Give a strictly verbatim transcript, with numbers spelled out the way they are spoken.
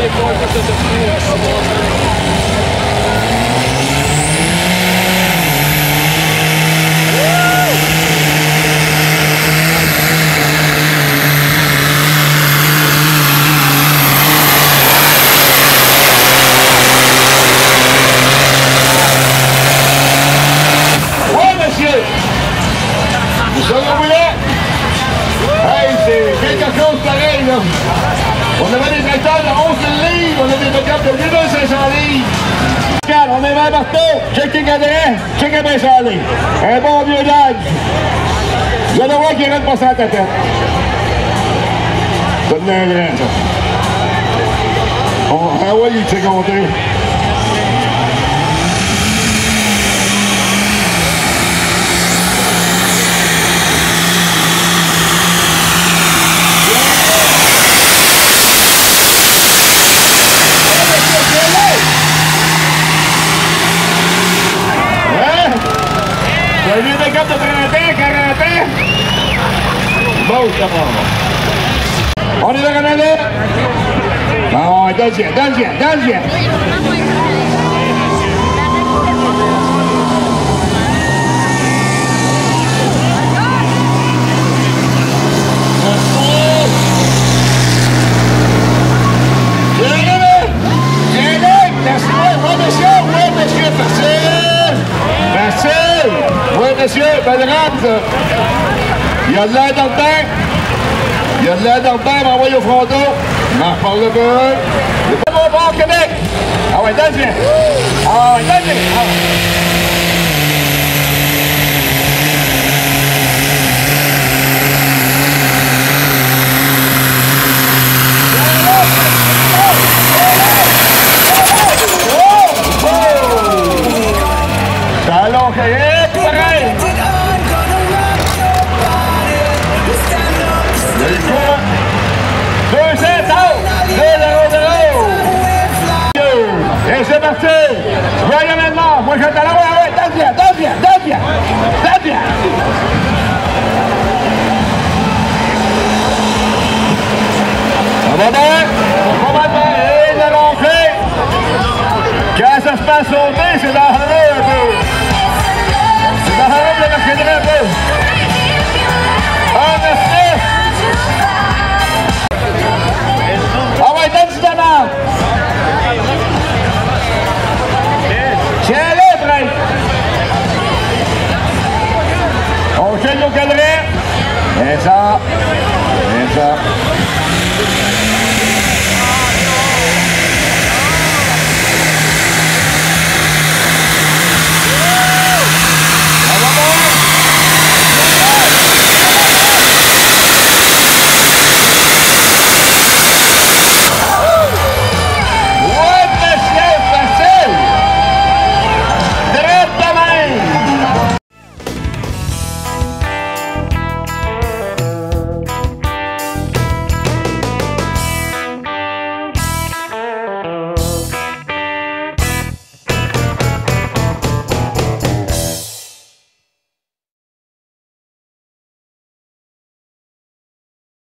On avait des tracteurs de onze mille livres, on a des pick-up de deux mille cinq cents livres. On est vingt partout, check tes cadrets, check les cinq cents livres. Un bon vieux Dodge. Vous allez voir qu'il rentre pas sans ta tête. Ça devient un grand, ça. On, ah ouais, il s'est compté. Un vieux pick-up de trente ans, quarante ans. Bon, ça va. On est dans le Canada. Bon, donne-y, donne-y, donne-y. Monsieur, belle rampe, il y a de l'air dans le bain. Il y a de l'air dans le bain, m'envoie au fronton. On en reparle un peu. C'est pas mon bord, Québec. Ah ouais, donne-y. Ah ouais, donne-y. Ah ouais. Et c'est parti! Voyons maintenant! Moi j'attends là, ouais, ouais, donne bien, donne bien, donne bien! Donne bien! Ça va bien? Ça va bien? Et de l'entrée! Quand ça se passe au nez, c'est dans le un peu! C'est dans le de la un peu!